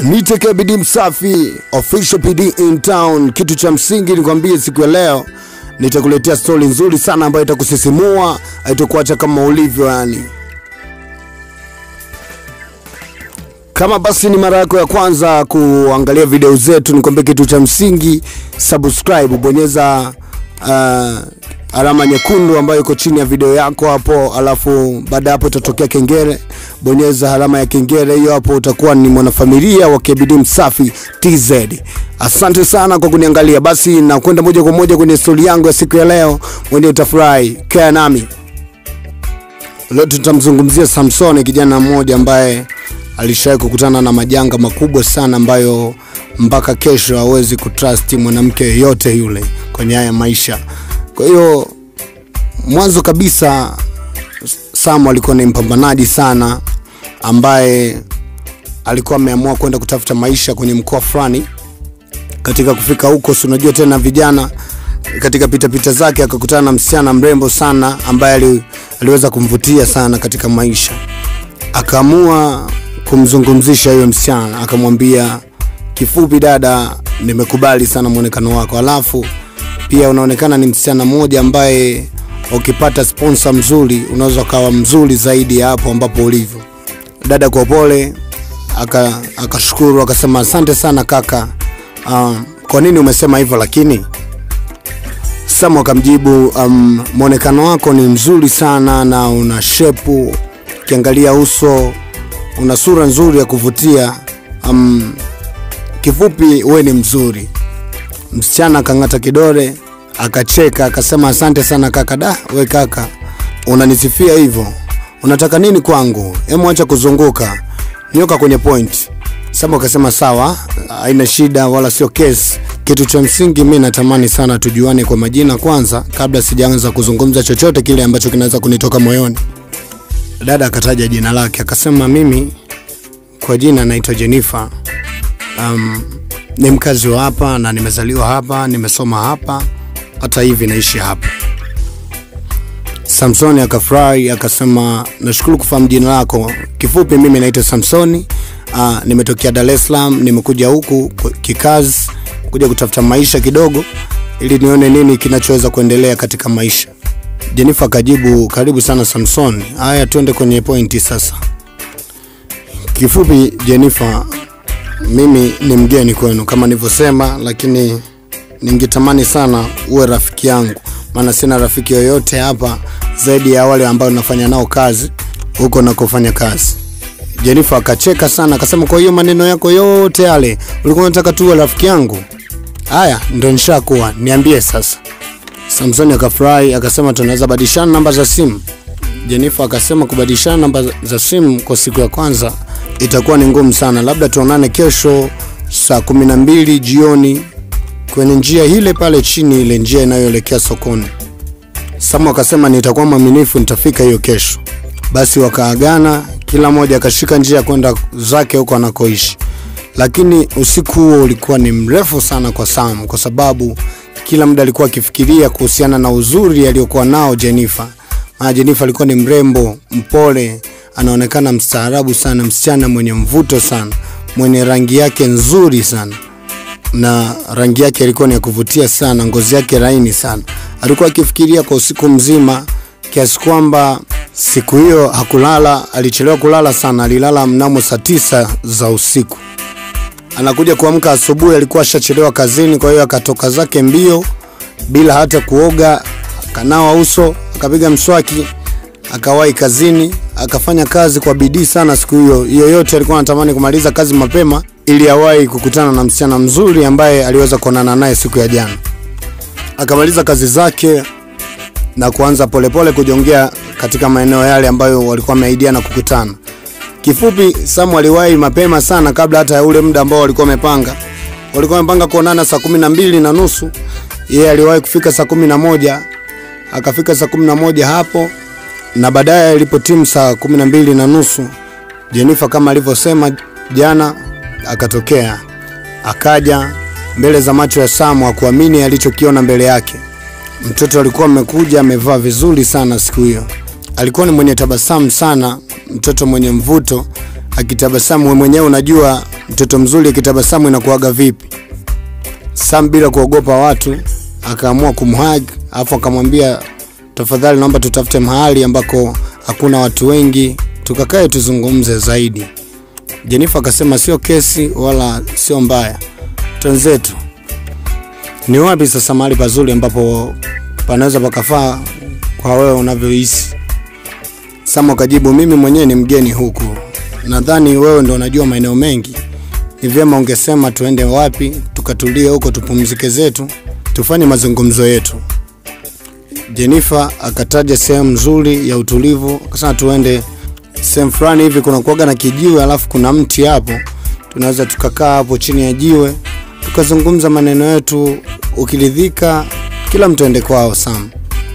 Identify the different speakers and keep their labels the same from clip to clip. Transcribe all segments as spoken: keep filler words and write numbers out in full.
Speaker 1: Niteke P D MSAFI, official P D in town. Kitu cha msingi nikwambie siku ya leo nitakuletea story nzuri sana ambayo itakusisimua, haitakuacha kama ulivyo yani. Kama basi ni mara yako ya kwanza kuangalia video zetu, nikwambie kitu cha msingi, subscribe, bonyeza uh, alama nyekundu ambayo iko chini ya video yako hapo, alafu baada hapo itatokea kengele, bonyeza alama ya kengele hiyo hapo, utakuwa ni mwanafamilia wa P D MSAFI T Z. Asante sana kwa kuniangalia. Basi na kwenda moja kwa moja kwenye story yangu ya siku ya leo, mwenye utafurahi. Kaa nami. Leo tutamzungumzia Samson, kijana mmoja ambaye alishawahi kukutana na majanga makubwa sana ambayo mpaka kesho hawezi kutrust mwanamke yote yule kwenye haya maisha. Kwa hiyo mwanzo kabisa Sam alikuwa ni mpambanaji sana ambaye alikuwa ameamua kwenda kutafuta maisha kwenye mkoa fulani. Katika kufika huko, si unajua tena vijana, katika pita pita zake akakutana na msichana mrembo sana ambaye ali, aliweza kumvutia sana katika maisha. Akaamua kumzungumzisha yule msichana, akamwambia, kifupi dada, nimekubali sana muonekano wako, alafu pia unaonekana ni msichana mmoja ambaye ukipata sponsor mzuri unaweza kawa mzuri zaidi hapo ambapo ulivyo. Dada kwa pole aka akashukuru, akasema asante sana kaka, um, kwa nini umesema hivyo? Lakini Sam akamjibu, um, muonekano wako ni mzuri sana na una shepu, kiangalia uso una sura nzuri ya kuvutia, um, kifupi wewe ni mzuri. Msichana akangata kidole, akacheka, akasema asante sana kaka. Da, we kaka, unanisifia hivyo, unataka nini kwangu? Hemu acha kuzunguka, nyoka kwenye point. Sam akasema sawa, haina shida wala sio case. Kitu cha msingi mimi natamani sana tujuane kwa majina kwanza kabla sijaanza kuzungumza chochote kile ambacho kinaweza kunitoka moyoni. Dada akataja jina lake, akasema mimi kwa jina naitwa Jennifer. Um, ni mkazi wa hapa na nimezaliwa hapa, nimesoma hapa, hata hivi naishi hapa. Samson akafurahi, akasema nashukuru kufahamu jina lako. Kifupi mimi naitwa Samson, uh, nimetokea Dar es Salaam, nimekuja huku kikazi, kuja kutafuta maisha kidogo ili nione nini kinachoweza kuendelea katika maisha. Jennifer akajibu, karibu sana Samson. Haya, twende kwenye pointi sasa. Kifupi Jennifer, mimi ni mgeni kwenu kama nilivyosema, lakini ningetamani sana uwe rafiki yangu, maana sina rafiki yoyote hapa zaidi ya wale ambao nafanya nao kazi huko na kufanya kazi. Jennifer akacheka sana, akasema kwa hiyo maneno yako yote yale ulikuwa unataka tu uwe rafiki yangu? Haya, ndio nishakuwa, niambie sasa. Samson akafurahi, akasema tunaweza badilishana namba za simu. Jennifer akasema kubadilishana namba za simu kwa siku ya kwanza itakuwa ni ngumu sana, labda tuonane kesho saa kumi na mbili jioni kwenye njia ile pale chini, ile njia inayoelekea sokoni. Sam akasema nitakuwa mwaminifu, nitafika hiyo kesho. Basi wakaagana, kila mmoja akashika njia kwenda zake huko anakoishi. Lakini usiku huo ulikuwa ni mrefu sana kwa Sam, kwa sababu kila muda alikuwa akifikiria kuhusiana na uzuri aliyokuwa nao Jennifer. Maana Jennifer alikuwa ni mrembo, mpole, anaonekana mstaarabu sana, msichana mwenye mvuto sana, mwenye rangi yake nzuri sana. Na rangi yake ilikuwa ni ya kuvutia sana, ngozi yake laini sana. Alikuwa akifikiria kwa usiku mzima kiasi kwamba siku hiyo hakulala, alichelewa kulala sana, alilala mnamo saa tisa za usiku. Anakuja kuamka asubuhi alikuwa ashachelewa kazini, kwa hiyo akatoka zake mbio bila hata kuoga, akanawa uso, akapiga mswaki, akawahi kazini, akafanya kazi kwa bidii sana siku hiyo. Hiyo yote alikuwa anatamani kumaliza kazi mapema ili awahi kukutana na msichana mzuri ambaye aliweza kuonana naye siku ya jana. Akamaliza kazi zake na kuanza polepole kujongea katika maeneo yale ambayo walikuwa wameahidiana kukutana. Kifupi Sam aliwahi mapema sana kabla hata ya ule muda ambao walikuwa wamepanga. Walikuwa wamepanga kuonana saa kumi na mbili na nusu. Yeye aliwahi kufika saa kumi na moja. Akafika saa kumi na moja hapo, na baadaye ilipotimu saa kumi na mbili na nusu, Jennifer kama alivyosema jana akatokea. Akaja mbele za macho ya Sam, hakuamini alichokiona mbele yake. Mtoto alikuwa amekuja amevaa vizuri sana siku hiyo. Alikuwa ni mwenye tabasamu sana, mtoto mwenye mvuto, akitabasamu wewe mwenyewe unajua mtoto mzuri akitabasamu inakuaga vipi. Sam bila kuogopa watu akaamua kumhug, afu akamwambia tafadhali naomba tutafute mahali ambako hakuna watu wengi tukakae tuzungumze zaidi. Jennifer akasema sio kesi wala sio mbaya, twenzetu. Ni wapi sasa mahali pazuri ambapo panaweza pakafaa kwa wewe unavyohisi? Sam akajibu, mimi mwenyewe ni mgeni huku, nadhani wewe ndio unajua maeneo mengi, ni vyema ungesema tuende wapi tukatulie huko tupumzike zetu tufanye mazungumzo yetu. Jennifer akataja sehemu nzuri ya utulivu, akasema tuende sehemu fulani hivi kuna kuaga na kijiwe alafu kuna mti hapo, tunaweza tukakaa hapo chini ya jiwe tukazungumza maneno yetu, ukiridhika kila mtu ende kwao. Sam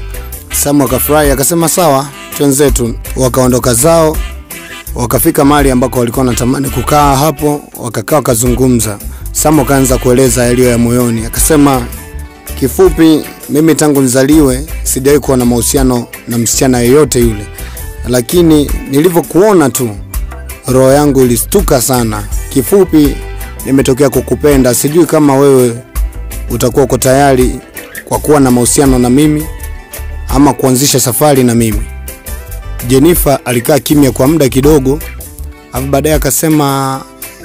Speaker 1: Sam akafurahi akasema sawa twenzetu. Wakaondoka zao wakafika mahali ambako walikuwa wanatamani kukaa hapo, wakakaa wakazungumza. Sam akaanza kueleza yaliyo ya moyoni, akasema kifupi, mimi tangu nizaliwe sijawahi kuwa na mahusiano na msichana yeyote yule, lakini nilivyokuona tu roho yangu ilistuka sana. Kifupi, nimetokea kukupenda, sijui kama wewe utakuwa uko tayari kwa kuwa na mahusiano na mimi ama kuanzisha safari na mimi. Jennifer alikaa kimya kwa muda kidogo, afu baadaye akasema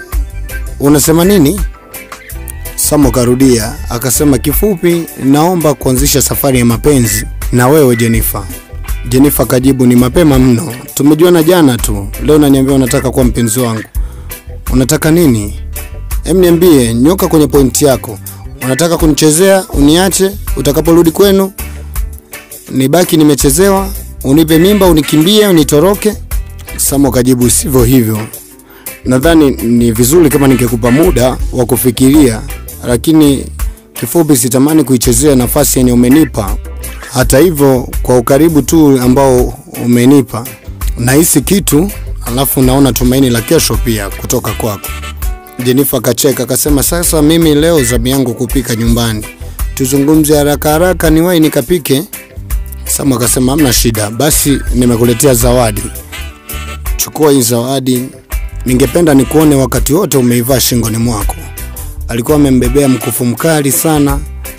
Speaker 1: unasema nini? Sam karudia akasema kifupi, naomba kuanzisha safari ya mapenzi na wewe Jennifer. Jennifer kajibu, ni mapema mno, tumejuana jana tu, leo unaniambia unataka kuwa mpenzi wangu. Unataka nini? Hem, niambie, nyoka kwenye pointi yako. Unataka kunichezea uniache utakaporudi kwenu nibaki nimechezewa, unipe mimba unikimbie unitoroke? Sam kajibu, sivyo hivyo, nadhani ni vizuri kama ningekupa muda wa kufikiria, lakini kifupi sitamani kuichezea nafasi yenye umenipa. Hata hivyo kwa ukaribu tu ambao umenipa nahisi kitu, alafu naona tumaini la kesho pia kutoka kwako. Jennifer kacheka akasema, sasa mimi leo zamu yangu kupika nyumbani, tuzungumze haraka haraka niwahi nikapike. Sam akasema hamna shida, basi nimekuletea zawadi, chukua hii zawadi, ningependa nikuone wakati wote umeivaa shingoni mwako. Alikuwa amembebea mkufu mkali sana,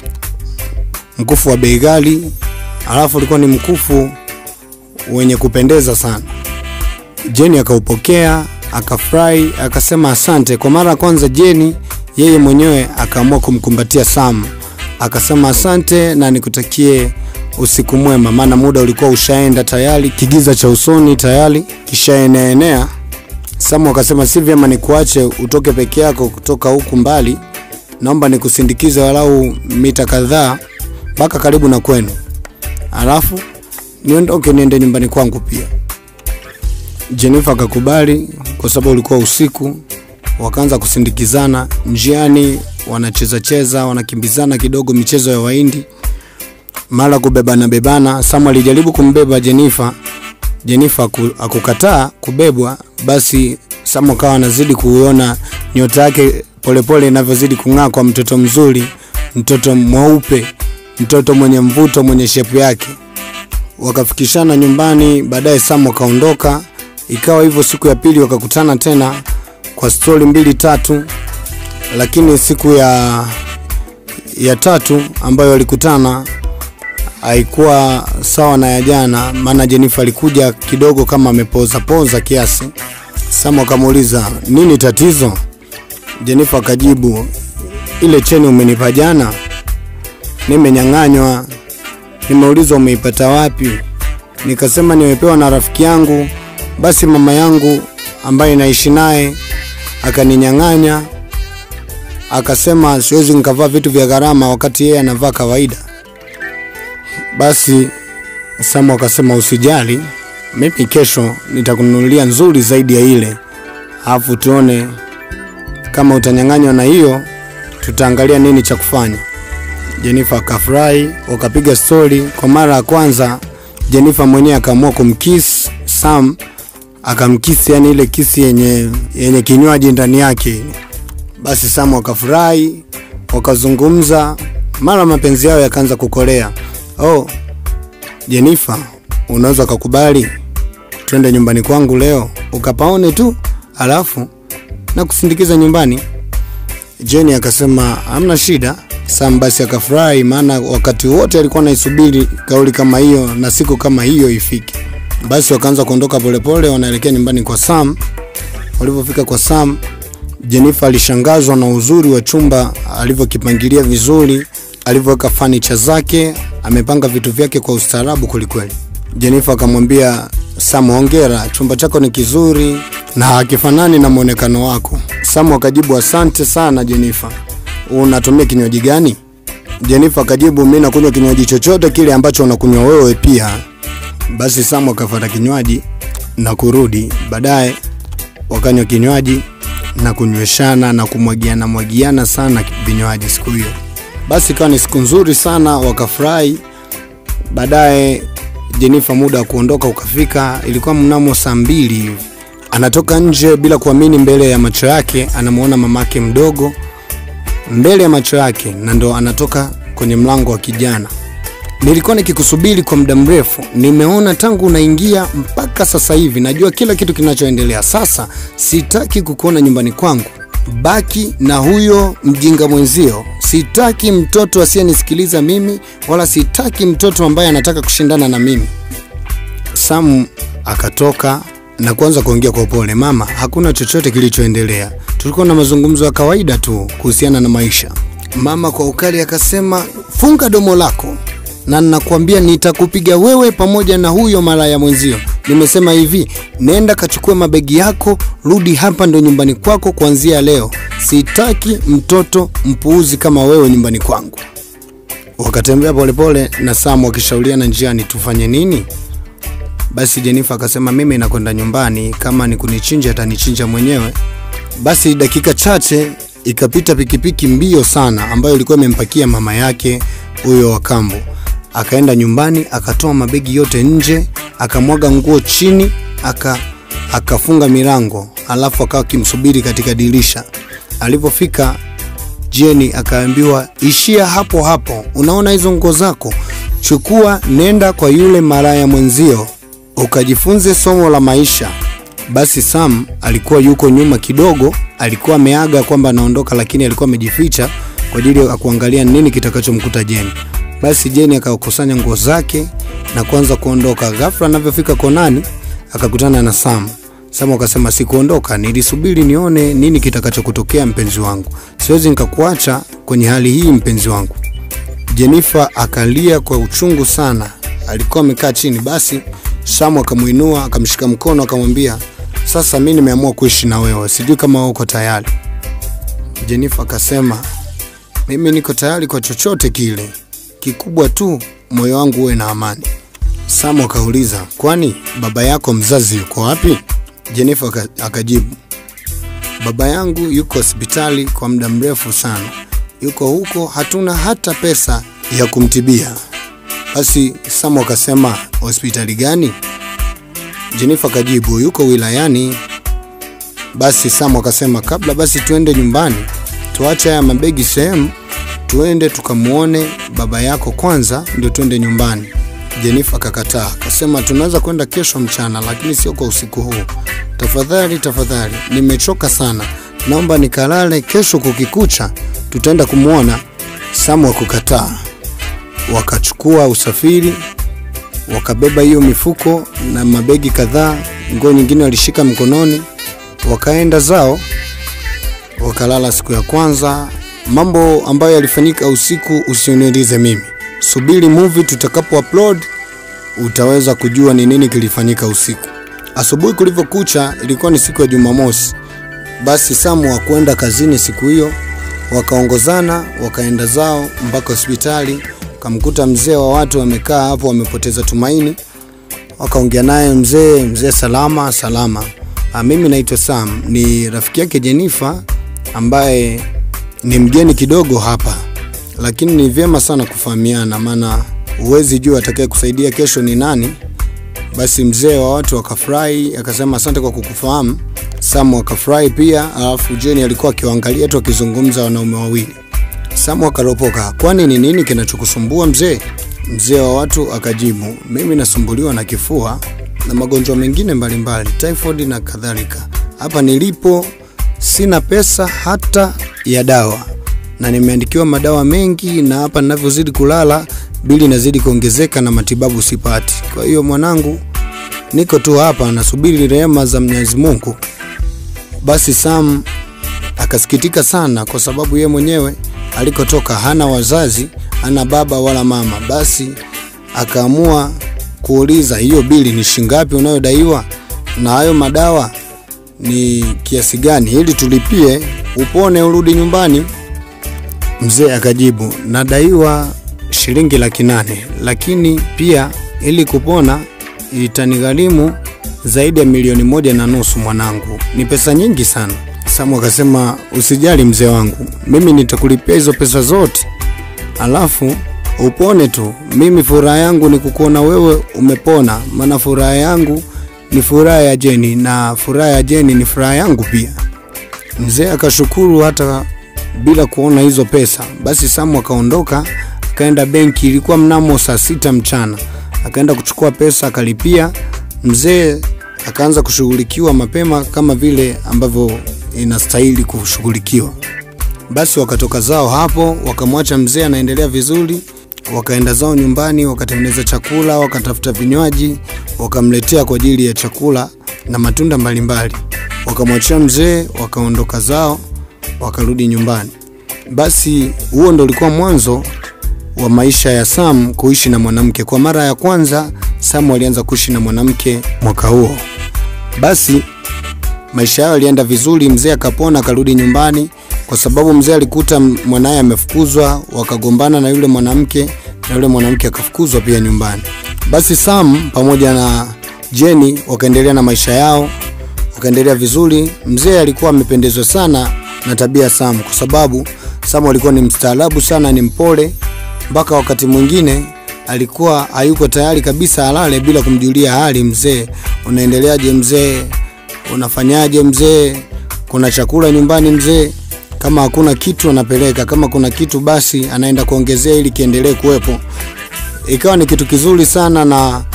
Speaker 1: mkufu wa bei ghali, alafu ulikuwa ni mkufu wenye kupendeza sana. Jenny akaupokea, akafurahi, akasema asante. Kwa mara ya kwanza Jenny yeye mwenyewe akaamua kumkumbatia Sam, akasema asante na nikutakie usiku mwema, maana muda ulikuwa ushaenda tayari, kigiza cha usoni tayari kishaenea. Sam akasema si vyema nikuache utoke peke yako kutoka huku mbali, naomba nikusindikize walau mita kadhaa mpaka karibu na kwenu, alafu niondoke niende nyumbani kwangu pia. Jennifer akakubali kwa sababu ulikuwa usiku. Wakaanza kusindikizana njiani, wanacheza cheza, wanakimbizana kidogo michezo ya Wahindi, mara kubebana bebana. Sam alijaribu kumbeba Jennifer, Jennifer akukataa kubebwa. Basi Sam akawa anazidi kuona nyota yake polepole inavyozidi kung'aa kwa mtoto mzuri, mtoto mweupe, mtoto mwenye mvuto, mwenye shepu yake. Wakafikishana nyumbani, baadaye Sam akaondoka. Ikawa hivyo siku ya pili wakakutana tena kwa story mbili tatu, lakini siku ya ya tatu ambayo walikutana haikuwa sawa na ya jana, maana Jennifer alikuja kidogo kama amepoza poza kiasi. Sam akamuuliza, nini tatizo? Jennifer akajibu, ile cheni umenipa jana nimenyang'anywa. Nimeulizwa umeipata wapi? Nikasema nimepewa na rafiki yangu, basi mama yangu ambaye naishi naye akaninyang'anya, akasema siwezi nikavaa vitu vya gharama wakati yeye anavaa kawaida. Basi Sam akasema usijali, mimi kesho nitakununulia nzuri zaidi ya ile, alafu tuone kama utanyang'anywa na hiyo, tutaangalia nini cha kufanya. Jennifer akafurahi, wakapiga story. Kwa mara ya kwanza Jennifer mwenyewe akaamua kumkiss Sam, akamkisi, yani ile kisi yenye yenye kinywaji ndani yake. Basi Sam akafurahi, wakazungumza, mara mapenzi yao yakaanza kukolea. Oh Jennifer, unaweza kukubali twende nyumbani kwangu leo ukapaone tu, alafu na kusindikiza nyumbani. Jenny akasema hamna shida. Sam basi akafurahi, maana wakati wote alikuwa anaisubiri kauli kama hiyo na siku kama hiyo ifike. Basi wakaanza kuondoka polepole, wanaelekea nyumbani kwa Sam. Walipofika kwa Sam, Jennifer alishangazwa na uzuri wa chumba alivyokipangilia vizuri, alivyoweka furniture zake, amepanga vitu vyake kwa ustaarabu kulikweli. Jennifer akamwambia Sam, hongera, chumba chako ni kizuri na hakifanani na muonekano wako. Sam akajibu asante sana Jennifer. Unatumia kinywaji gani? Jennifer akajibu mimi nakunywa kinywaji chochote kile ambacho unakunywa wewe pia. Basi Sam akafuata kinywaji na kurudi. Baadaye wakanywa kinywaji na kunyweshana na kumwagiana mwagiana sana vinywaji siku hiyo. Basi kawa ni siku nzuri sana, wakafurahi. Baadaye Jennifer muda wa kuondoka ukafika, ilikuwa mnamo saa mbili hivi. Anatoka nje bila kuamini, mbele ya macho yake anamuona mamake mdogo mbele ya macho yake, na ndo anatoka kwenye mlango wa kijana. Nilikuwa nikikusubiri kwa muda mrefu, nimeona tangu unaingia mpaka sasa hivi, najua kila kitu kinachoendelea. Sasa sitaki kukuona nyumbani kwangu, baki na huyo mjinga mwenzio. Sitaki mtoto asiyenisikiliza mimi, wala sitaki mtoto ambaye anataka kushindana na mimi. Sam akatoka na kuanza kuongea kwa upole, mama, hakuna chochote kilichoendelea, tulikuwa na mazungumzo ya kawaida tu kuhusiana na maisha. Mama kwa ukali akasema, funga domo lako, na ninakwambia nitakupiga wewe pamoja na huyo malaya mwenzio. Nimesema hivi, nenda kachukue mabegi yako, rudi hapa ndo nyumbani kwako kuanzia leo. Sitaki mtoto mpuuzi kama wewe nyumbani kwangu. Wakatembea polepole na Sam wakishauriana njiani tufanye nini. Basi Jennifer akasema mimi nakwenda nyumbani, kama ni kunichinja atanichinja mwenyewe. Basi dakika chache ikapita, pikipiki mbio sana ambayo ilikuwa imempakia mama yake huyo wa kambo. Akaenda nyumbani, akatoa mabegi yote nje, akamwaga nguo chini, aka akafunga milango, alafu akawa kimsubiri katika dirisha. Alipofika Jenny akaambiwa, ishia hapo hapo, unaona hizo nguo zako, chukua nenda kwa yule malaya mwenzio ukajifunze somo la maisha. Basi Sam alikuwa yuko nyuma kidogo, alikuwa ameaga kwamba anaondoka, lakini alikuwa amejificha kwa ajili ya kuangalia nini kitakachomkuta Jenny. Basi Jenny akakusanya nguo zake na kuanza kuondoka. Ghafla anapofika konani akakutana na Sam. Sam akasema, sikuondoka, nilisubiri nione nini kitakachokutokea mpenzi wangu, siwezi nikakuacha kwenye hali hii mpenzi wangu. Jennifer akalia kwa uchungu sana, alikuwa amekaa chini. Basi Sam akamuinua, akamshika mkono, akamwambia, sasa mimi nimeamua kuishi na wewe, sijui kama uko tayari. Jennifer akasema, mimi niko tayari kwa chochote kile, kikubwa tu moyo wangu uwe na amani. Sam akauliza, kwani baba yako mzazi yuko wapi? Jennifer akajibu, baba yangu yuko hospitali kwa muda mrefu sana, yuko huko, hatuna hata pesa ya kumtibia. Basi Sam akasema, hospitali gani? Jennifer akajibu, yuko wilayani. Basi Sam akasema, kabla basi tuende nyumbani, tuache haya mabegi sehemu, tuende tukamuone baba yako kwanza ndio tuende nyumbani. Jennifer akakataa, akasema tunaweza kwenda kesho mchana, lakini sio kwa usiku huu. Tafadhali tafadhali, nimechoka sana, naomba nikalale, kesho kukikucha tutaenda kumuona. Sam akakataa. Wakachukua usafiri, wakabeba hiyo mifuko na mabegi kadhaa, nguo nyingine walishika mkononi, wakaenda zao, wakalala siku ya kwanza. Mambo ambayo yalifanyika usiku usioniulize mimi, subiri movie tutakapo upload utaweza kujua ni nini kilifanyika usiku. Asubuhi kulivyokucha, ilikuwa ni siku ya Jumamosi. Basi Sam hakwenda kazini siku hiyo, wakaongozana wakaenda zao mpaka hospitali. Kamkuta mzee wa watu wamekaa hapo, wamepoteza tumaini. Wakaongea naye mzee, mzee salama salama. A, mimi naitwa Sam, ni rafiki yake Jennifer ambaye ni mgeni kidogo hapa, lakini ni vyema sana kufahamiana, maana uwezi jua atakaye kusaidia kesho ni nani. Basi mzee wa watu akafurahi, akasema asante kwa kukufahamu. Sam akafurahi pia, alafu Jenny alikuwa akiwaangalia tu akizungumza wanaume wawili. Sam akaropoka, kwani ni nini kinachokusumbua mzee? Mzee wa watu akajibu, mimi nasumbuliwa na kifua na magonjwa mengine mbalimbali, typhoid na kadhalika. Hapa nilipo sina pesa hata ya dawa, na nimeandikiwa madawa mengi, na hapa ninavyozidi kulala bili inazidi kuongezeka na matibabu sipati. Kwa hiyo mwanangu, niko tu hapa nasubiri rehema za Mwenyezi Mungu. Basi Sam akasikitika sana kwa sababu yeye mwenyewe alikotoka hana wazazi, hana baba wala mama. Basi akaamua kuuliza, hiyo bili ni shingapi unayodaiwa, na hayo madawa ni kiasi gani ili tulipie upone urudi nyumbani? Mzee akajibu, nadaiwa shilingi laki nane, lakini pia ili kupona itanigharimu zaidi ya milioni moja na nusu mwanangu. Ni pesa nyingi sana. Samu akasema, usijali mzee wangu, mimi nitakulipia hizo pesa zote, alafu upone tu. Mimi furaha yangu ni kukuona wewe umepona, maana furaha yangu ni furaha ya Jeni, na furaha ya Jeni ni furaha yangu pia. Mzee akashukuru hata bila kuona hizo pesa. Basi Samu akaondoka akaenda benki, ilikuwa mnamo saa sita mchana. Akaenda kuchukua pesa akalipia. Mzee akaanza kushughulikiwa mapema kama vile ambavyo inastahili kushughulikiwa. Basi wakatoka zao hapo, wakamwacha mzee anaendelea vizuri. Wakaenda zao nyumbani, wakatengeneza chakula, wakatafuta vinywaji, wakamletea kwa ajili ya chakula na matunda mbalimbali. Wakamwachia mzee, wakaondoka zao, wakarudi nyumbani. Basi huo ndo ulikuwa mwanzo wa maisha ya Sam kuishi na mwanamke. Kwa mara ya kwanza Sam alianza kuishi na mwanamke mwaka huo. Basi maisha yao yalienda vizuri, mzee akapona akarudi nyumbani kwa sababu mzee alikuta mwanae amefukuzwa, wakagombana na yule mwanamke na yule mwanamke akafukuzwa pia nyumbani. Basi Sam pamoja na Jenny wakaendelea na maisha yao, wakaendelea vizuri. Mzee alikuwa amependezwa sana na tabia Sam kwa sababu Sam alikuwa ni mstaarabu sana, ni mpole, mpaka wakati mwingine alikuwa hayuko tayari kabisa alale bila kumjulia hali mzee. Unaendeleaje mzee? Unafanyaje mzee? Kuna chakula nyumbani mzee? Kama hakuna kitu anapeleka, kama kuna kitu basi anaenda kuongezea ili kiendelee kuwepo. Ikawa ni kitu kizuri sana, na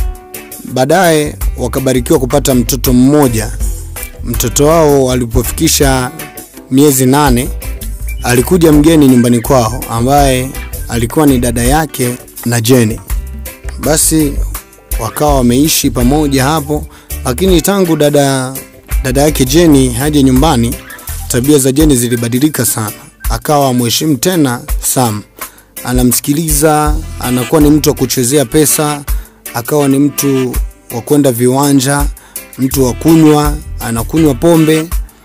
Speaker 1: baadaye wakabarikiwa kupata mtoto mmoja. Mtoto wao walipofikisha miezi nane, alikuja mgeni nyumbani kwao ambaye alikuwa ni dada yake na Jenny. Basi wakawa wameishi pamoja hapo, lakini tangu dada dada yake Jenny haje nyumbani, tabia za Jenny zilibadilika sana. Akawa mheshimu tena Sam, anamsikiliza, anakuwa ni mtu wa kuchezea pesa, akawa ni mtu wa kwenda viwanja, mtu wa kunywa, anakunywa pombe.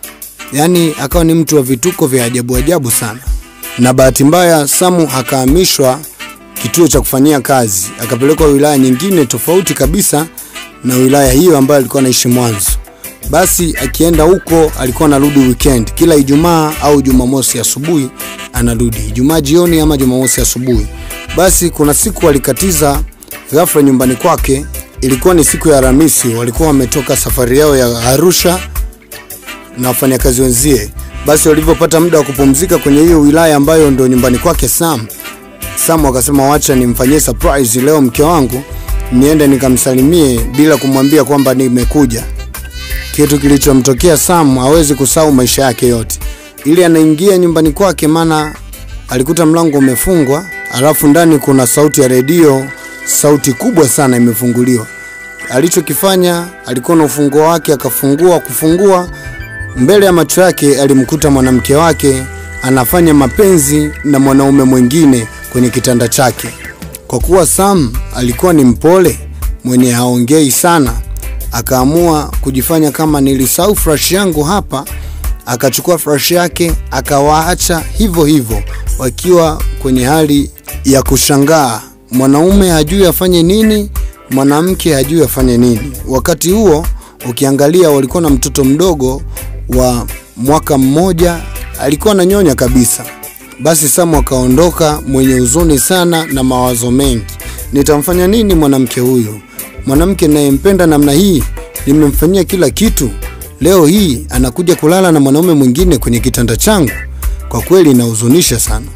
Speaker 1: Yaani akawa ni mtu wa vituko vya ajabu ajabu sana. Na bahati mbaya Samu akahamishwa kituo cha kufanyia kazi, akapelekwa wilaya nyingine tofauti kabisa na wilaya hiyo ambayo alikuwa anaishi mwanzo. Basi akienda huko alikuwa anarudi weekend, kila Ijumaa au Jumamosi asubuhi anarudi, Ijumaa jioni ama Jumamosi asubuhi. Basi kuna siku alikatiza ghafla nyumbani kwake, ilikuwa ni siku ya Alhamisi, walikuwa wametoka safari yao ya Arusha na wafanyakazi wenzie. Basi walipopata muda wa kupumzika kwenye hiyo wilaya ambayo ndio nyumbani kwake Sam, Sam akasema wacha nimfanyie surprise leo mke wangu, niende nikamsalimie bila kumwambia kwamba nimekuja. Kitu kilichomtokea Sam hawezi kusahau maisha yake yote. Ili anaingia nyumbani kwake, maana alikuta mlango umefungwa, alafu ndani kuna sauti ya redio, sauti kubwa sana imefunguliwa. Alichokifanya, alikuwa na ufunguo wake, akafungua kufungua, mbele ya macho yake alimkuta mwanamke wake anafanya mapenzi na mwanaume mwingine kwenye kitanda chake. Kwa kuwa Sam alikuwa ni mpole, mwenye haongei sana, akaamua kujifanya kama nilisahau flash yangu hapa. Akachukua flash yake akawaacha hivyo hivyo wakiwa kwenye hali ya kushangaa. Mwanaume hajui afanye nini, mwanamke hajui afanye nini. Wakati huo ukiangalia walikuwa na mtoto mdogo wa mwaka mmoja, alikuwa ananyonya kabisa. Basi Sam akaondoka mwenye huzuni sana na mawazo mengi. Nitamfanya nini mwanamke huyu? Mwanamke ninayempenda namna hii, nimemfanyia kila kitu, leo hii anakuja kulala na mwanaume mwingine kwenye kitanda changu. Kwa kweli inahuzunisha sana.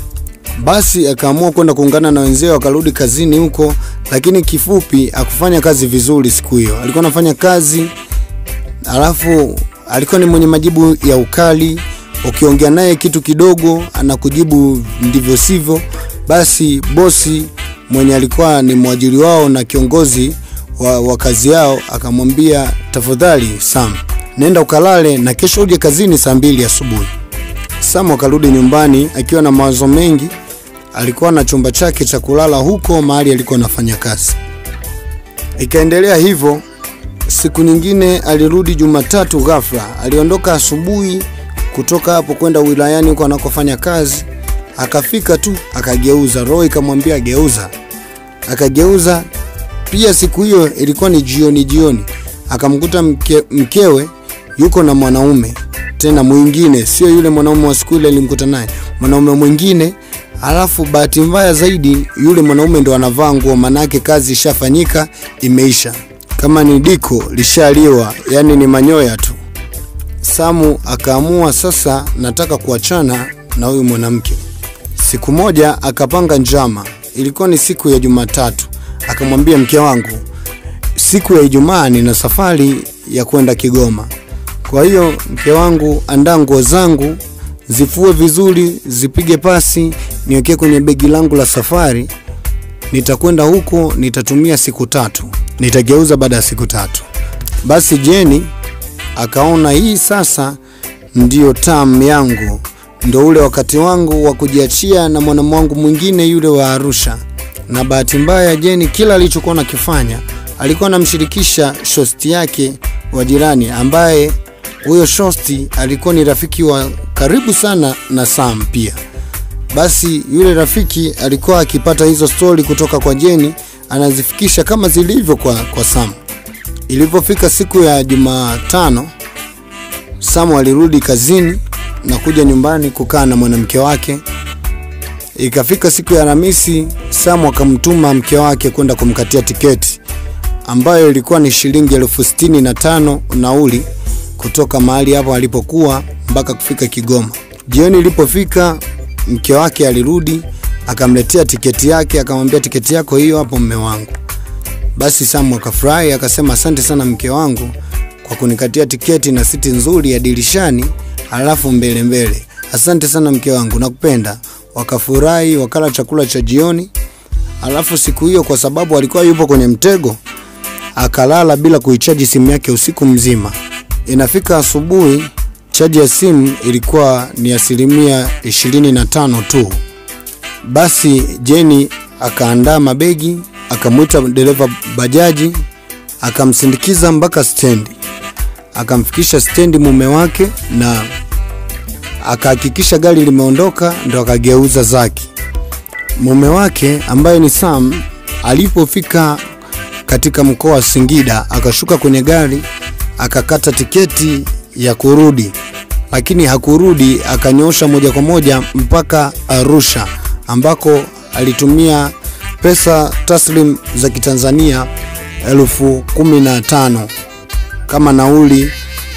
Speaker 1: Basi akaamua kwenda kuungana na wenzao, akarudi kazini huko, lakini kifupi akufanya kazi vizuri siku hiyo. Alikuwa anafanya kazi, alafu alikuwa ni mwenye majibu ya ukali. Ukiongea naye kitu kidogo anakujibu ndivyo sivyo. Basi bosi mwenye alikuwa ni mwajiri wao na kiongozi wa, wa kazi yao akamwambia, tafadhali Sam, nenda ukalale na kesho uje kazini saa mbili asubuhi. Sam akarudi nyumbani akiwa na mawazo mengi. Alikuwa na chumba chake cha kulala huko mahali alikuwa anafanya kazi. Ikaendelea hivyo. Siku nyingine alirudi Jumatatu ghafla. Aliondoka asubuhi kutoka hapo kwenda wilayani huko anakofanya kazi. Akafika tu akageuza, roho ikamwambia geuza. Akageuza. Pia siku hiyo ilikuwa ni jioni jioni. Akamkuta mke, mkewe yuko na mwanaume tena mwingine, sio yule mwanaume wa siku ile alimkuta naye, mwanaume mwingine. Alafu bahati mbaya zaidi yule mwanaume ndo anavaa nguo, manake kazi ishafanyika imeisha. Kama ni diko lishaliwa, yani ni manyoya tu. Samu akaamua sasa nataka kuachana na huyu mwanamke. Siku moja akapanga njama. Ilikuwa ni siku ya Jumatatu. Akamwambia mke wangu, siku ya Ijumaa nina safari ya kwenda Kigoma. Kwa hiyo mke wangu, andaa nguo zangu, zifue vizuri, zipige pasi, niweke kwenye begi langu la safari. Nitakwenda huko, nitatumia siku tatu. Nitageuza baada ya siku tatu. Basi Jeni akaona hii sasa ndio tamu yangu. Ndio ule wakati wangu wa kujiachia na mwanamwangu mwingine yule wa Arusha. Na bahati mbaya Jeni kila alichokuwa nakifanya alikuwa anamshirikisha shosti yake wa jirani, ambaye huyo shosti alikuwa ni rafiki wa karibu sana na Sam pia. Basi yule rafiki alikuwa akipata hizo story kutoka kwa Jeni, anazifikisha kama zilivyo kwa kwa Sam. Ilipofika siku ya Jumatano, Sam alirudi kazini na kuja nyumbani kukaa na mwanamke wake. Ikafika siku ya Alhamisi, Sam akamtuma mke wake kwenda kumkatia tiketi ambayo ilikuwa ni shilingi elfu sitini na tano nauli kutoka mahali hapo alipokuwa mpaka kufika Kigoma. Jioni ilipofika, mke wake alirudi akamletea tiketi yake, akamwambia tiketi yako hiyo hapo mume wangu. Basi Sam akafurahi akasema asante sana mke wangu kwa kunikatia tiketi na siti nzuri ya dirishani alafu mbele mbele. Asante sana mke wangu, nakupenda. Wakafurahi, wakala chakula cha jioni. Alafu siku hiyo kwa sababu alikuwa yupo kwenye mtego, akalala bila kuichaji simu yake usiku mzima. Inafika asubuhi, chaji ya simu ilikuwa ni asilimia ishirini na tano tu. Basi Jeni akaandaa mabegi, akamuita dereva bajaji, akamsindikiza mpaka stendi. Akamfikisha stendi mume wake na akahakikisha gari limeondoka, ndo akageuza zake. Mume wake ambaye ni Sam alipofika katika mkoa wa Singida, akashuka kwenye gari, akakata tiketi ya kurudi. Lakini hakurudi, akanyosha moja kwa moja mpaka Arusha ambako alitumia pesa taslim za Kitanzania elfu kumi na tano kama nauli.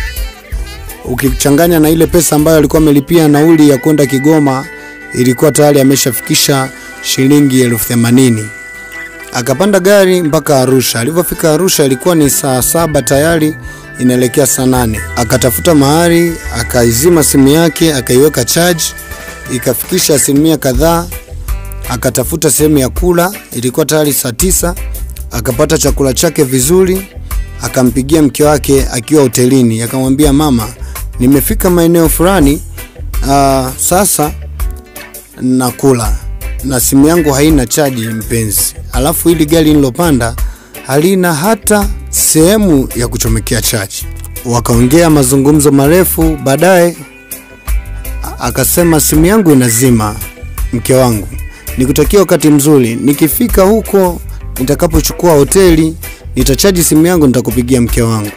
Speaker 1: Ukichanganya na ile pesa ambayo alikuwa amelipia nauli ya kwenda Kigoma, ilikuwa tayari ameshafikisha shilingi elfu themanini. Akapanda gari mpaka Arusha. Alipofika Arusha ilikuwa ni saa saba tayari inaelekea saa nane. Akatafuta mahali, akaizima simu yake, akaiweka charge, ikafikisha asilimia kadhaa. Akatafuta sehemu ya kula, ilikuwa tayari saa tisa. Akapata chakula chake vizuri, akampigia mke wake akiwa hotelini, akamwambia mama, nimefika maeneo fulani, uh, sasa nakula na simu yangu haina chaji mpenzi. Alafu hili gari nilopanda halina hata sehemu ya kuchomekea chaji. Wakaongea mazungumzo marefu. Baadaye akasema simu yangu inazima mke wangu, nikutakia wakati mzuri, nikifika huko nitakapochukua hoteli nitachaji simu yangu, nitakupigia mke wangu.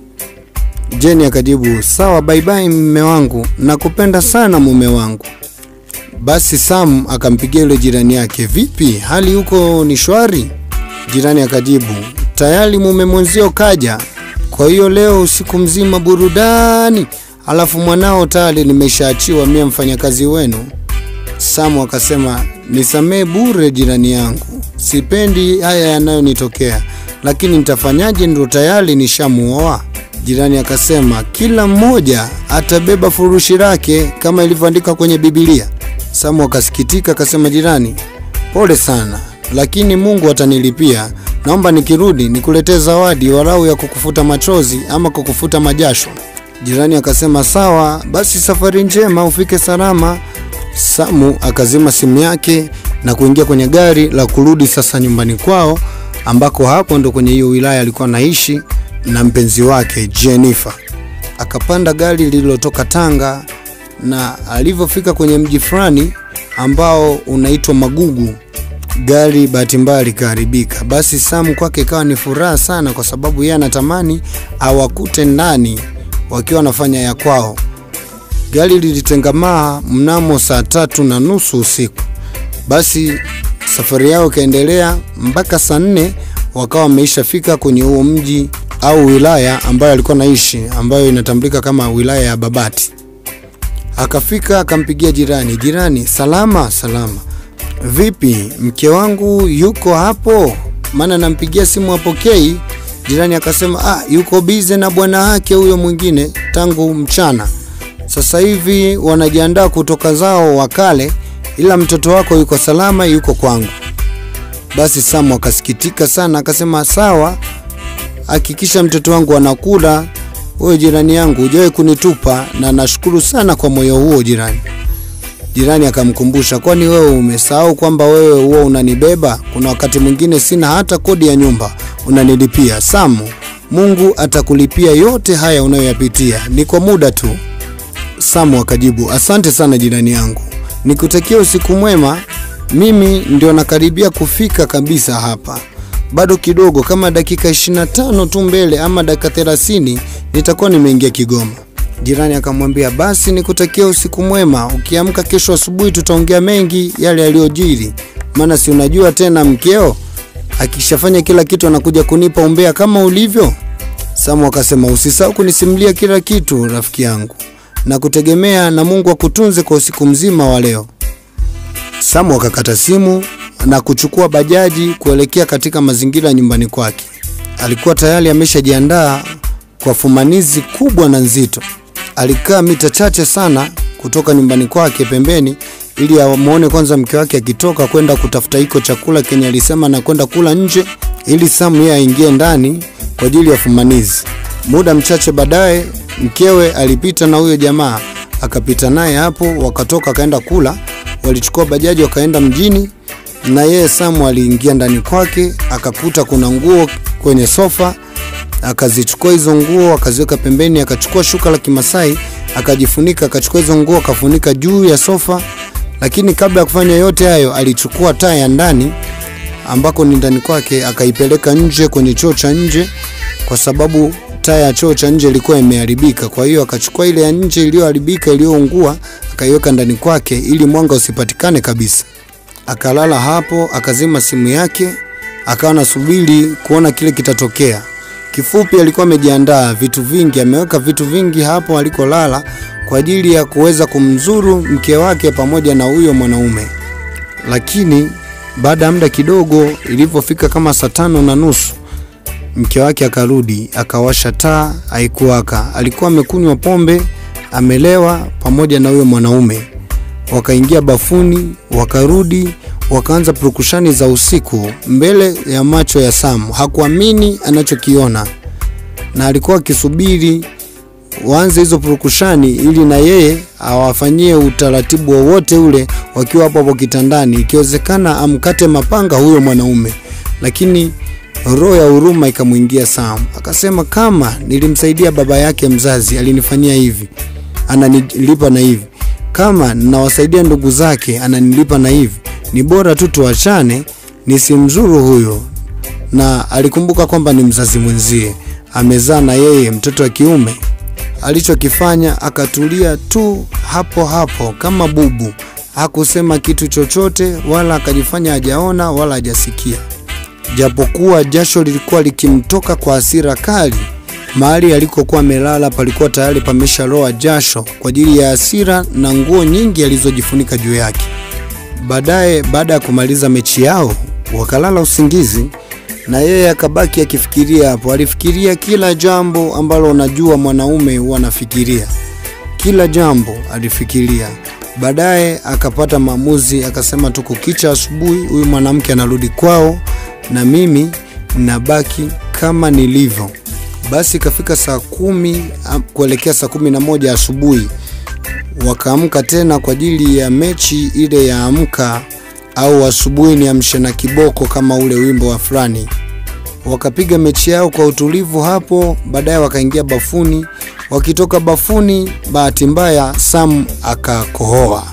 Speaker 1: Jeni akajibu sawa, bye bye mume wangu, nakupenda sana mume wangu. Basi Sam akampigia yule jirani yake, vipi hali huko ni shwari? Jirani akajibu, tayari mume mwenzio kaja, kwa hiyo leo usiku mzima burudani, alafu mwanao tayari nimeshaachiwa mimi mfanyakazi wenu. Sam akasema, nisamee bure jirani yangu, sipendi haya yanayonitokea, lakini nitafanyaje, ndo tayari nishamuoa. Jirani akasema kila mmoja atabeba furushi lake kama ilivyoandika kwenye Biblia. Samu akasikitika akasema, jirani, pole sana, lakini Mungu atanilipia. Naomba nikirudi nikuletee zawadi walau ya kukufuta machozi ama kukufuta majasho. Jirani akasema sawa, basi safari njema, ufike salama. Samu akazima simu yake na kuingia kwenye gari la kurudi sasa nyumbani kwao, ambako hapo ndo kwenye hiyo wilaya alikuwa anaishi na mpenzi wake Jennifer. Akapanda gari lililotoka Tanga, na alivyofika kwenye mji fulani ambao unaitwa Magugu, gari bahati mbaya likaharibika. Basi Samu kwake ikawa ni furaha sana, kwa sababu yeye anatamani awakute ndani wakiwa wanafanya ya kwao. Gari lilitengamaa mnamo saa tatu na nusu usiku. Basi safari yao kaendelea mpaka saa nne wakawa wameishafika kwenye huo mji au wilaya ambayo alikuwa naishi, ambayo inatambulika kama wilaya ya Babati. Akafika akampigia jirani, jirani, salama, salama. Vipi, mke wangu yuko hapo? Maana nampigia simu hapokei. Jirani akasema, ah, yuko busy na bwana wake huyo mwingine tangu mchana. Sasa hivi wanajiandaa kutoka zao wakale, ila mtoto wako yuko salama, yuko kwangu. Basi Samu akasikitika sana akasema, sawa, hakikisha mtoto wangu anakula. Wewe jirani yangu hujawahi kunitupa, na nashukuru sana kwa moyo huo jirani. Jirani akamkumbusha, kwani wewe umesahau kwamba wewe huo unanibeba? Kuna wakati mwingine sina hata kodi ya nyumba unanilipia. Samu, Mungu atakulipia yote haya unayoyapitia, ni kwa muda tu. Samu akajibu, asante sana jirani yangu, nikutakia usiku mwema. Mimi ndio nakaribia kufika kabisa hapa, bado kidogo, kama dakika ishirini na tano tu mbele ama dakika thelathini nitakuwa nimeingia Kigoma. Jirani akamwambia, basi nikutakia usiku mwema, ukiamka kesho asubuhi tutaongea mengi yale yaliyojiri, maana si unajua tena mkeo akishafanya kila kitu anakuja kunipa umbea kama ulivyo. Samu akasema, usisahau kunisimulia kila kitu rafiki yangu, na kutegemea na Mungu akutunze kwa usiku mzima wa leo. Samu akakata simu na kuchukua bajaji kuelekea katika mazingira nyumbani kwake. Alikuwa tayari ameshajiandaa kwa fumanizi kubwa na nzito. Alikaa mita chache sana kutoka nyumbani kwake pembeni, ili amuone kwanza mke wake akitoka kwenda kutafuta iko chakula kenye alisema na kwenda kula nje, ili Samu yeye aingie ndani kwa ajili ya fumanizi. Muda mchache baadaye mkewe alipita na huyo jamaa, akapita naye hapo, wakatoka kaenda kula. Walichukua bajaji wakaenda mjini, na yeye Samu aliingia ndani kwake, akakuta kuna nguo kwenye sofa. Akazichukua hizo nguo akaziweka pembeni, akachukua shuka la Kimasai akajifunika, akachukua hizo nguo akafunika juu ya sofa. Lakini kabla ya kufanya yote hayo, alichukua taa ya ndani ambako ni ndani kwake, akaipeleka nje kwenye choo cha nje, kwa sababu taa ya choo cha nje ilikuwa imeharibika. Kwa hiyo akachukua ile ya nje iliyoharibika, iliyoungua, akaiweka ndani kwake ili mwanga usipatikane kabisa. Akalala hapo, akazima simu yake, akawa anasubiri kuona kile kitatokea. Kifupi, alikuwa amejiandaa vitu vingi, ameweka vitu vingi hapo alikolala kwa ajili ya kuweza kumzuru mke wake pamoja na huyo mwanaume. Lakini baada ya muda kidogo, ilipofika kama saa tano na nusu, mke wake akarudi, akawasha taa, haikuwaka. Alikuwa amekunywa pombe, amelewa pamoja na huyo mwanaume. Wakaingia bafuni, wakarudi, wakaanza purukushani za usiku mbele ya macho ya Samu. Hakuamini anachokiona, na alikuwa akisubiri waanze hizo purukushani ili na yeye awafanyie utaratibu wowote ule wakiwa hapo hapo kitandani, ikiwezekana amkate mapanga huyo mwanaume. Lakini roho ya huruma ikamuingia Samu, akasema, kama nilimsaidia baba yake mzazi alinifanyia hivi, ananilipa na hivi. Kama ninawasaidia ndugu zake ananilipa na hivi, ni bora tu tuachane, nisimzuru huyo. Na alikumbuka kwamba ni mzazi mwenzie, amezaa na yeye mtoto wa kiume. Alichokifanya, akatulia tu hapo hapo kama bubu, hakusema kitu chochote wala akajifanya hajaona wala hajasikia. Japokuwa jasho lilikuwa likimtoka kwa hasira kali, mahali alikokuwa amelala palikuwa tayari pameshaloa jasho kwa ajili ya hasira na nguo nyingi alizojifunika juu yake. Baadaye, baada ya kumaliza mechi yao, wakalala usingizi, na yeye akabaki akifikiria hapo. Alifikiria kila jambo ambalo unajua mwanaume huwa anafikiria. Kila jambo alifikiria. Baadaye akapata maamuzi, akasema tu kukicha asubuhi huyu mwanamke anarudi kwao na mimi nabaki kama nilivyo. Basi kafika saa kumi kuelekea saa kumi na moja asubuhi. Wakaamka tena kwa ajili ya mechi ile ya amka au asubuhi ni amshe na kiboko kama ule wimbo wa fulani. Wakapiga mechi yao kwa utulivu hapo. Baadaye wakaingia bafuni. Wakitoka bafuni, bahati mbaya Sam akakohoa.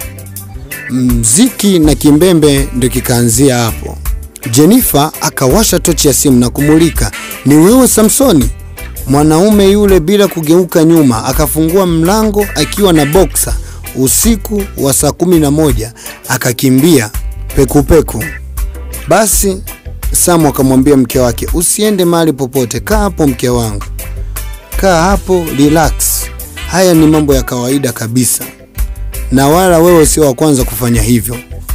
Speaker 1: Mziki na kimbembe ndio kikaanzia hapo. Jennifer akawasha tochi ya simu na kumulika. Ni wewe Samsoni? Mwanaume yule bila kugeuka nyuma akafungua mlango akiwa na boxer. Usiku wa saa kumi na moja akakimbia peku peku. Basi Sam akamwambia mke wake, usiende mahali popote, kaa hapo mke wangu. Kaa hapo, relax. Haya ni mambo ya kawaida kabisa. Na wala wewe sio wa kwanza kufanya hivyo.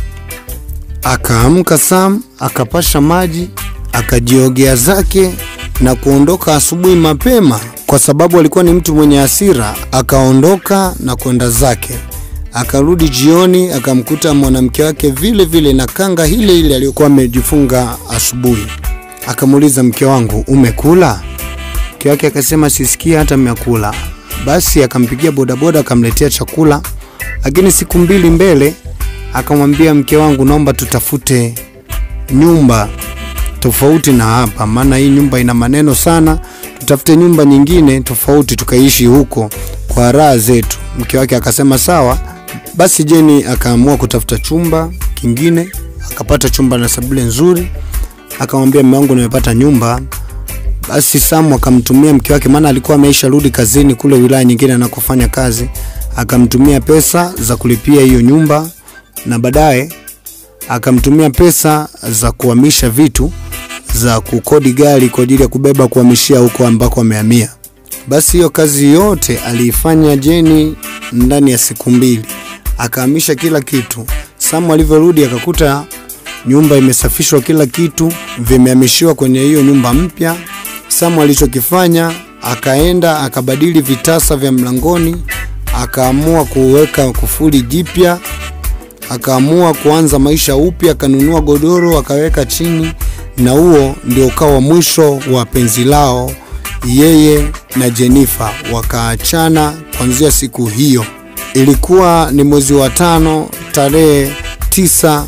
Speaker 1: Akaamka Sam, akapasha maji, akajiogea zake na kuondoka asubuhi mapema kwa sababu alikuwa ni mtu mwenye hasira. Akaondoka na kwenda zake. Akarudi jioni akamkuta mwanamke wake vile vile na kanga ile ile aliyokuwa amejifunga asubuhi. Akamuuliza, mke wangu umekula? Mke wake akasema sisikia hata mmekula. Basi akampigia bodaboda akamletea chakula. Lakini siku mbili mbele akamwambia mke wangu, naomba tutafute nyumba tofauti na hapa, maana hii nyumba ina maneno sana. Tutafute nyumba nyingine tofauti tukaishi huko kwa raha zetu. Mke wake akasema sawa. Basi Jenny akaamua kutafuta chumba kingine, akapata chumba na sebule nzuri. Akamwambia mume wangu nimepata nyumba. Basi Sam akamtumia mke wake, maana alikuwa ameisha rudi kazini kule wilaya nyingine na kufanya kazi. Akamtumia pesa za kulipia hiyo nyumba na baadaye akamtumia pesa za kuhamisha vitu, za kukodi gari kwa ajili ya kubeba kuhamishia huko ambako amehamia. Basi hiyo kazi yote aliifanya Jenny ndani ya siku mbili. Akahamisha kila kitu. Sam alivyorudi akakuta nyumba imesafishwa, kila kitu vimehamishiwa kwenye hiyo nyumba mpya. Sam alichokifanya akaenda akabadili vitasa vya mlangoni, akaamua kuweka kufuli jipya, akaamua kuanza maisha upya, akanunua godoro akaweka chini, na huo ndio ukawa mwisho wa penzi lao yeye na Jennifer. Wakaachana kuanzia siku hiyo. Ilikuwa ni mwezi wa tano tarehe tisa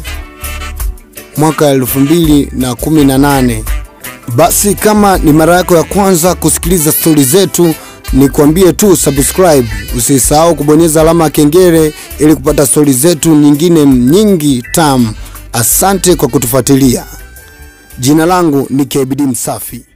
Speaker 1: mwaka elfu mbili na kumi na nane. Basi kama ni mara yako ya kwanza kusikiliza stori zetu, ni kuambie tu subscribe. Usisahau kubonyeza alama ya kengele ili kupata stori zetu nyingine nyingi tamu. Asante kwa kutufuatilia. Jina langu ni K B D MSAFI.